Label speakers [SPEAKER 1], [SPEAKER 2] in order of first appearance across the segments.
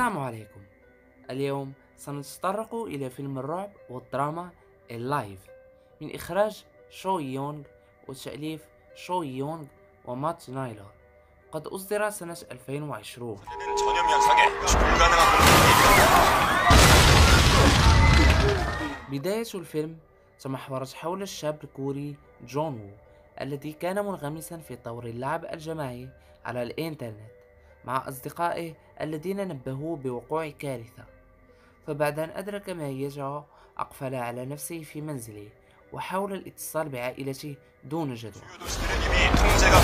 [SPEAKER 1] السلام عليكم. اليوم سنتطرق إلى فيلم الرعب والدراما اللايف من إخراج شو يونغ وتأليف شو يونغ ومات نايلر. قد أصدر سنة 2020.
[SPEAKER 2] 전염 현상에 추구 가능한
[SPEAKER 1] بداية الفيلم تمحورت حول الشاب الكوري جون وو الذي كان منغمسا في طور اللعب الجماعي على الإنترنت مع أصدقائه الذين نبهوه بوقوع كارثة. فبعد أن أدرك ماهيتها أقفل على نفسه في منزله وحاول الاتصال بعائلته دون جدوى.
[SPEAKER 2] 도시들은 이미 통제가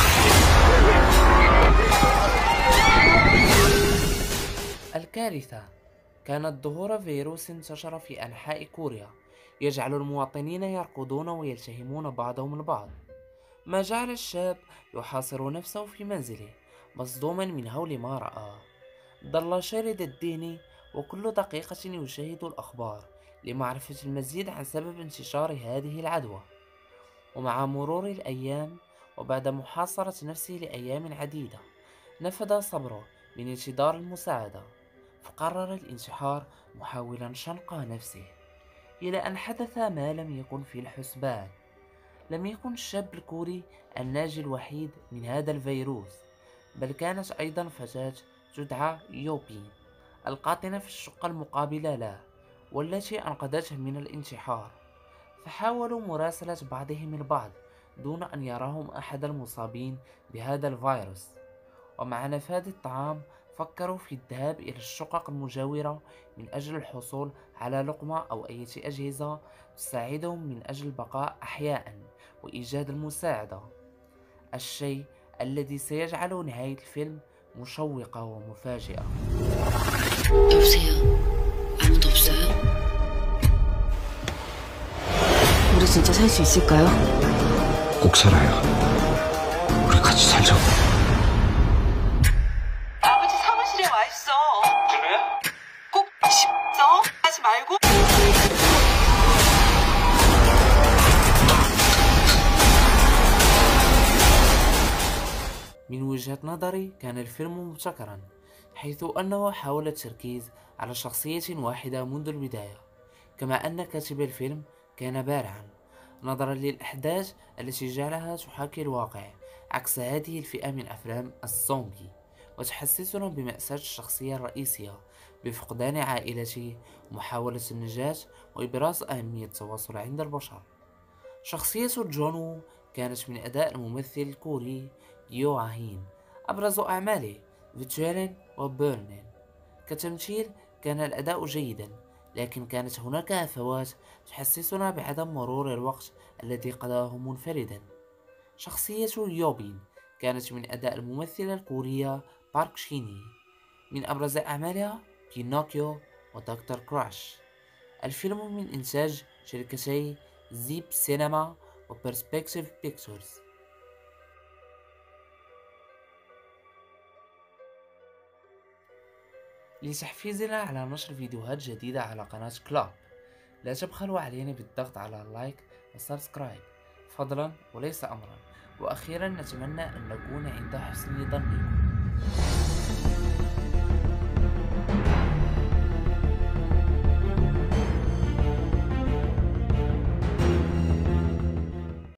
[SPEAKER 1] الكارثة كانت ظهور فيروس انتشر في أنحاء كوريا يجعل المواطنين يركضون ويلتهمون بعضهم البعض، ما جعل الشاب يحاصر نفسه في منزله مصدوما من هول ما رآه. ظل شارد الذهن وكل دقيقة يشاهد الأخبار لمعرفة المزيد عن سبب انتشار هذه العدوى. ومع مرور الأيام وبعد محاصرة نفسه لأيام عديدة نفد صبره من انتظار المساعدة، فقرر الانتحار محاولا شنق نفسه، إلى أن حدث ما لم يكن في الحسبان. لم يكن الشاب الكوري الناجي الوحيد من هذا الفيروس، بل كانت أيضا فتاة تدعى يوبين القاطنة في الشقة المقابلة له والتي أنقذته من الانتحار. فحاولوا مراسلة بعضهم البعض دون أن يراهم أحد المصابين بهذا الفيروس. ومع نفاذ الطعام فكروا في الذهاب إلى الشقق المجاورة من أجل الحصول على لقمة أو أي أجهزة تساعدهم من أجل البقاء أحياء وإيجاد المساعدة، الشيء الذي سيجعل نهاية الفيلم مشوقة ومفاجئة.
[SPEAKER 3] 여보세요? 아무도 없어요? 우리 진짜 살 수 있을까요?
[SPEAKER 4] 꼭 살아요. 우리 같이 살자고.
[SPEAKER 5] 아버지 사무실에 와 있어. 그래? 꼭 집서 하지 말고.
[SPEAKER 1] من وجهة نظري كان الفيلم مبتكرا، حيث أنه حاول التركيز على شخصية واحدة منذ البداية، كما أن كاتب الفيلم كان بارعا نظرا للأحداث التي جعلها تحاكي الواقع، عكس هذه الفئة من أفلام الزومبي، وتحسسنا بمأساة الشخصية الرئيسية بفقدان عائلته ومحاولة النجاة وإبراز أهمية التواصل عند البشر. شخصية جون وو كانت من أداء الممثل الكوري يو هين. أبرز أعماله فيتشيرين وبيرنين. كتمثيل كان الأداء جيدا، لكن كانت هناك هفوات تحسسنا بعدم مرور الوقت الذي قضاه منفردا. شخصية يوبين كانت من أداء الممثلة الكورية بارك شيني. من أبرز أعمالها بينوكيو ودكتور كراش. الفيلم من إنتاج شركتي زيب سينما وبرسبكتيف بيكتورز. لتحفيزنا على نشر فيديوهات جديدة على قناة كلاب، لا تبخلوا علينا بالضغط على اللايك والسبسكرايب فضلا وليس أمرا. وأخيرا نتمنى أن نكون عند حسن ظنكم.